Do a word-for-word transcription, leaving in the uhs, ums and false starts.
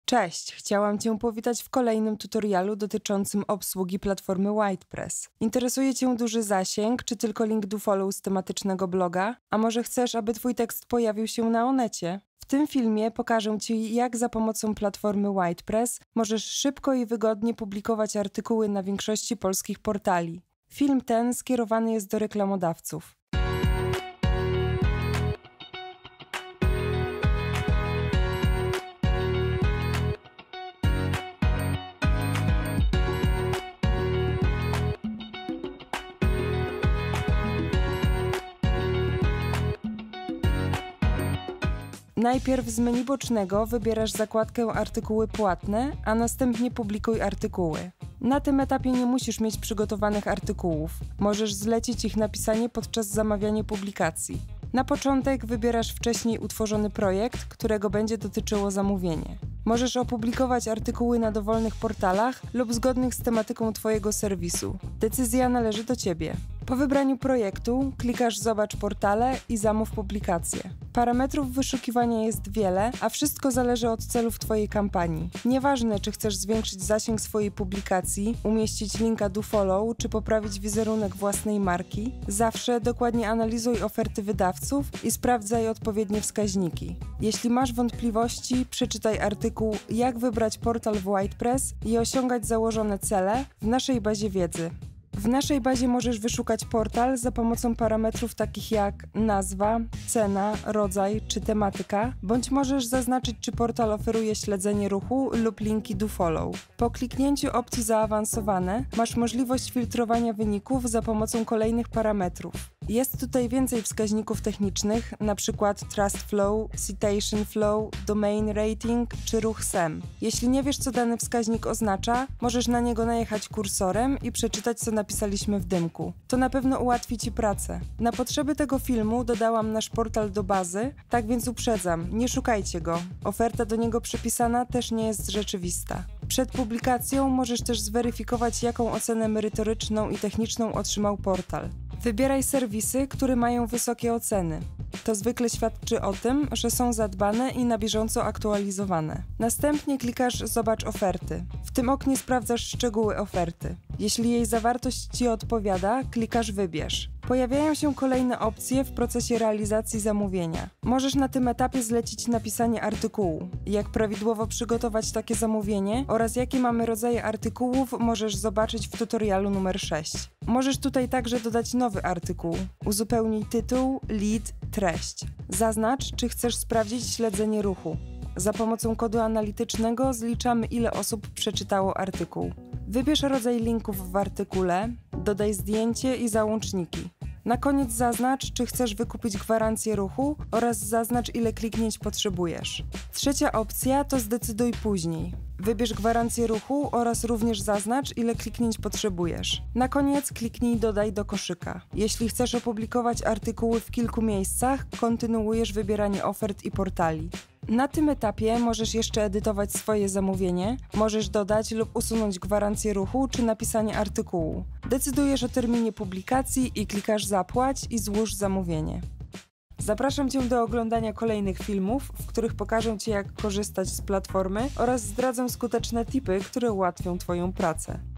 Cześć, chciałam Cię powitać w kolejnym tutorialu dotyczącym obsługi platformy WordPress. Interesuje Cię duży zasięg, czy tylko link do follow z tematycznego bloga? A może chcesz, aby Twój tekst pojawił się na Onecie? W tym filmie pokażę Ci, jak za pomocą platformy WordPress możesz szybko i wygodnie publikować artykuły na większości polskich portali. Film ten skierowany jest do reklamodawców. Najpierw z menu bocznego wybierasz zakładkę Artykuły płatne, a następnie Publikuj artykuły. Na tym etapie nie musisz mieć przygotowanych artykułów. Możesz zlecić ich napisanie podczas zamawiania publikacji. Na początek wybierasz wcześniej utworzony projekt, którego będzie dotyczyło zamówienie. Możesz opublikować artykuły na dowolnych portalach lub zgodnych z tematyką Twojego serwisu. Decyzja należy do Ciebie. Po wybraniu projektu klikasz Zobacz portale i zamów publikację. Parametrów wyszukiwania jest wiele, a wszystko zależy od celów Twojej kampanii. Nieważne, czy chcesz zwiększyć zasięg swojej publikacji, umieścić linka do follow, czy poprawić wizerunek własnej marki, zawsze dokładnie analizuj oferty wydawców i sprawdzaj odpowiednie wskaźniki. Jeśli masz wątpliwości, przeczytaj artykuł Jak wybrać portal w WordPress i osiągać założone cele w naszej bazie wiedzy. W naszej bazie możesz wyszukać portal za pomocą parametrów takich jak nazwa, cena, rodzaj czy tematyka, bądź możesz zaznaczyć, czy portal oferuje śledzenie ruchu lub linki do follow. Po kliknięciu opcji Zaawansowane masz możliwość filtrowania wyników za pomocą kolejnych parametrów. Jest tutaj więcej wskaźników technicznych, np. Trust Flow, Citation Flow, Domain Rating czy ruch S E M. Jeśli nie wiesz, co dany wskaźnik oznacza, możesz na niego najechać kursorem i przeczytać, co napisaliśmy w dymku. To na pewno ułatwi Ci pracę. Na potrzeby tego filmu dodałam nasz portal do bazy, tak więc uprzedzam, nie szukajcie go. Oferta do niego przypisana też nie jest rzeczywista. Przed publikacją możesz też zweryfikować, jaką ocenę merytoryczną i techniczną otrzymał portal. Wybieraj serwisy, które mają wysokie oceny. To zwykle świadczy o tym, że są zadbane i na bieżąco aktualizowane. Następnie klikasz Zobacz oferty. W tym oknie sprawdzasz szczegóły oferty. Jeśli jej zawartość Ci odpowiada, klikasz Wybierz. Pojawiają się kolejne opcje w procesie realizacji zamówienia. Możesz na tym etapie zlecić napisanie artykułu. Jak prawidłowo przygotować takie zamówienie oraz jakie mamy rodzaje artykułów, możesz zobaczyć w tutorialu numer sześć. Możesz tutaj także dodać nowy artykuł. Uzupełnij tytuł, lead, treść. Zaznacz, czy chcesz sprawdzić śledzenie ruchu. Za pomocą kodu analitycznego zliczamy, ile osób przeczytało artykuł. Wybierz rodzaj linków w artykule, dodaj zdjęcie i załączniki. Na koniec zaznacz, czy chcesz wykupić gwarancję ruchu oraz zaznacz, ile kliknięć potrzebujesz. Trzecia opcja to Zdecyduj później. Wybierz gwarancję ruchu oraz również zaznacz, ile kliknięć potrzebujesz. Na koniec kliknij Dodaj do koszyka. Jeśli chcesz opublikować artykuły w kilku miejscach, kontynuujesz wybieranie ofert i portali. Na tym etapie możesz jeszcze edytować swoje zamówienie, możesz dodać lub usunąć gwarancję ruchu czy napisanie artykułu. Decydujesz o terminie publikacji i klikasz Zapłać i złóż zamówienie. Zapraszam Cię do oglądania kolejnych filmów, w których pokażę Ci, jak korzystać z platformy oraz zdradzę skuteczne tipy, które ułatwią Twoją pracę.